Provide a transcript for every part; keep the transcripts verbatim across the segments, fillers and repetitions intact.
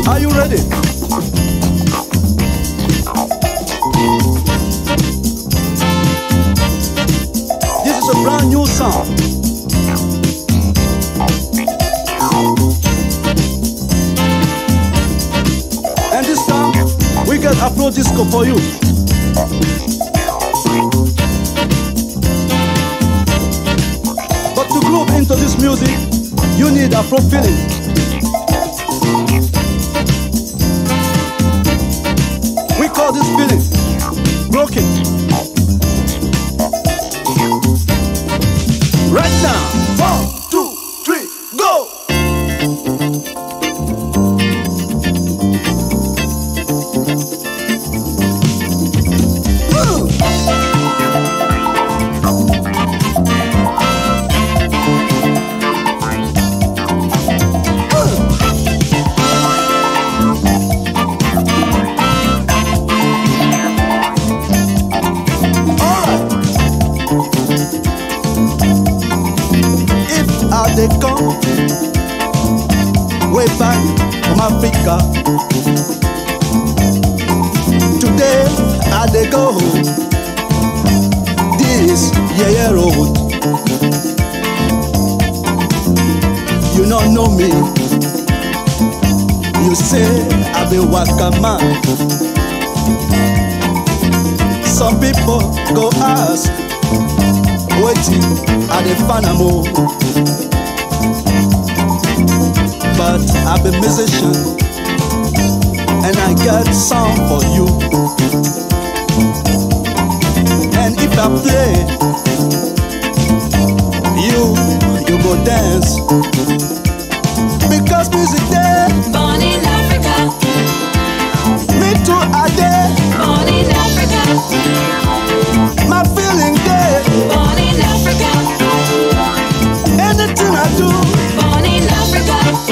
Are you ready? This is a brand new song. And this time, we got Afro Disco for you. But to groove into this music, you need Afro feeling. We call this feeling broken. Right now, one, two, three, go! They come way back from Africa. Today I they go this yeah, yeah road. You don't know me. You say I be waka man. Some people go ask, waiting at the Fanamo. But I'm a musician and I got song for you. And if I play, you, you go dance. Because music there. Born in Africa. Me too, I there. Born in Africa. My feeling there. Born in Africa. Anything I do. Born in Africa.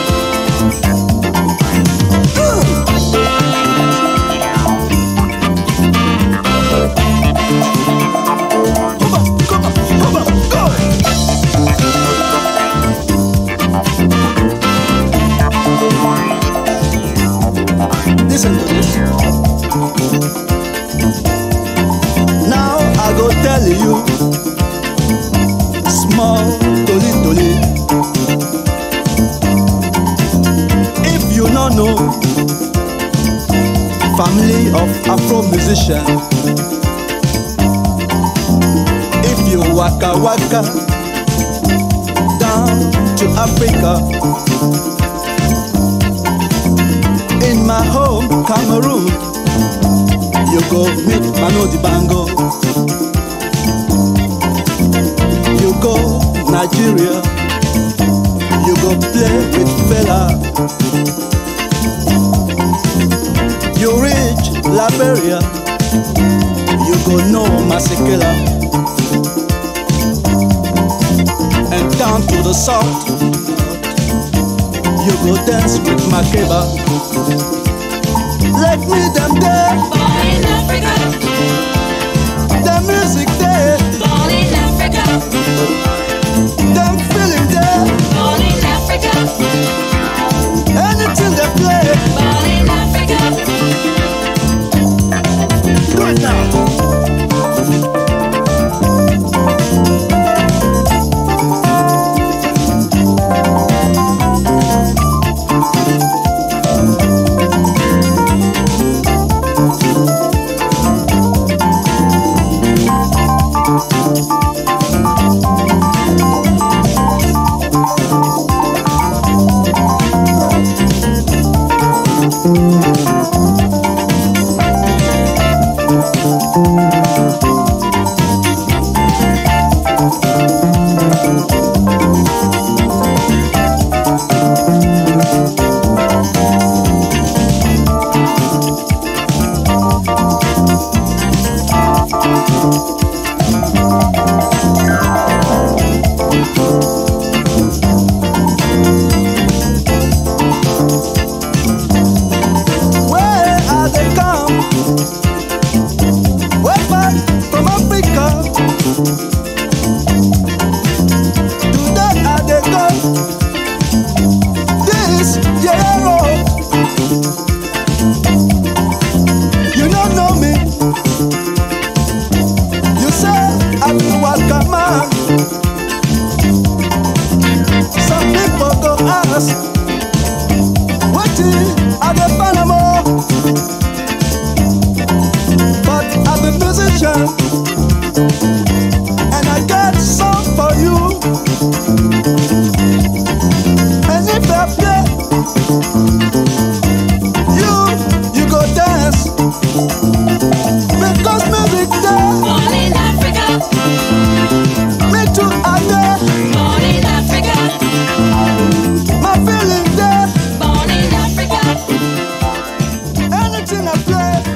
Listen to this. Now I go tell you, small toli toli. If you don't know, family of Afro musician. If you waka waka down to Africa. In my home, Cameroon, you go meet Manu Dibango. You go Nigeria, you go play with Fela. You reach Liberia, you go know Masekela. And down to the south, you go dance with Makeba. Let me them there. Born in Africa. The music there. Born in Africa. Them feeling there. Born in Africa. Anything they play. Born in Africa. Do it now. at the Panama, but I'm a musician, and I got song for you. And if I play, you, you go dance, because music there. Born in Africa, Me too, I there, born in Africa, my feeling there. born in Africa. Anything I play.